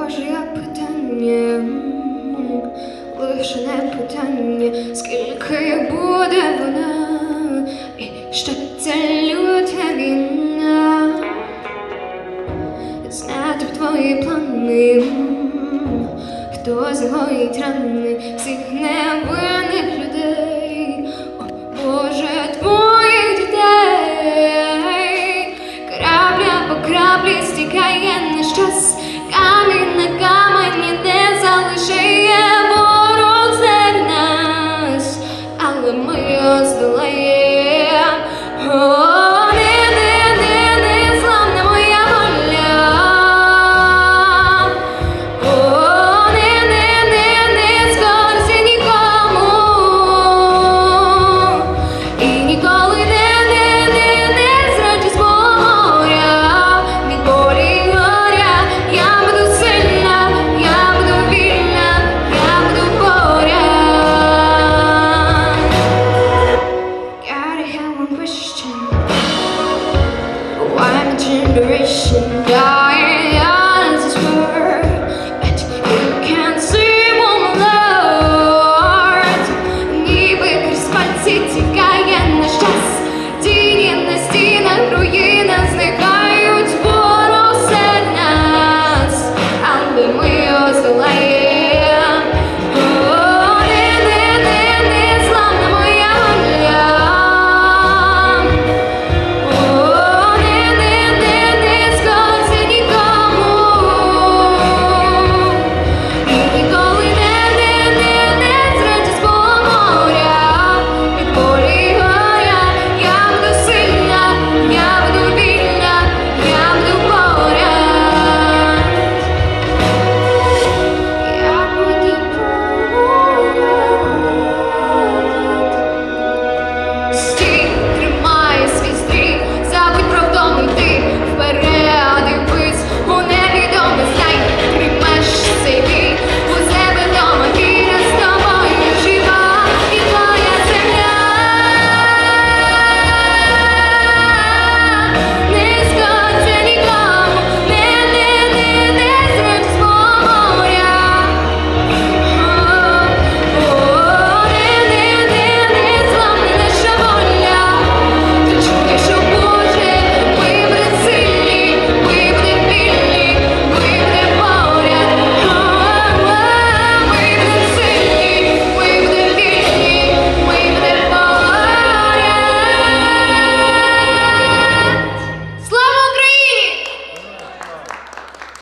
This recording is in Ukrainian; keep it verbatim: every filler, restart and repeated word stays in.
Божє питання, лише не питання, скільки буде вона, і ще ця люта війна. Знати в твої плани, хто загоїть рани всіх невинних людей, о Боже, твоїх дітей. Крапля по краплі стікає нещас,